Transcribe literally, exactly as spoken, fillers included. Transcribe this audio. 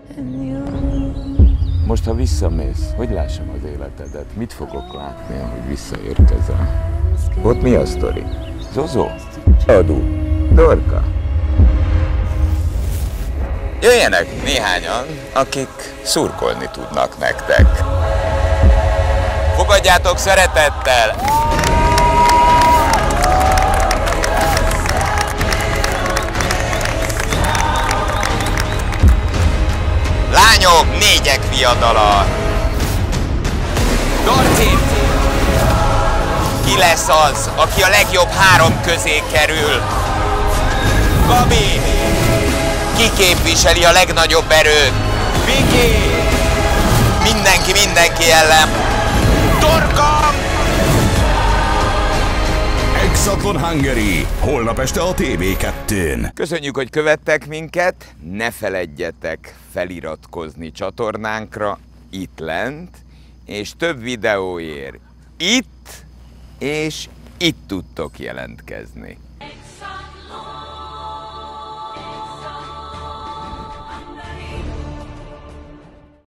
Most, ha visszamész, hogy lássam az életedet? Mit fogok látni, ahogy visszaérkezel? Ott mi a sztori? Zozó? Adó? Dorka? Jöjjenek néhányan, akik szurkolni tudnak nektek. Fogadjátok szeretettel! Lányok, négyek viadala! Dorci! Ki lesz az, aki a legjobb három közé kerül? Gabi! Ki képviseli a legnagyobb erőt? Viki! Mindenki mindenki ellen! Dorka! Exatlon Hungary, holnap este a té vé kettőn. Köszönjük, hogy követtek minket, ne feledjetek feliratkozni csatornánkra itt lent, és több videóért itt és itt tudtok jelentkezni.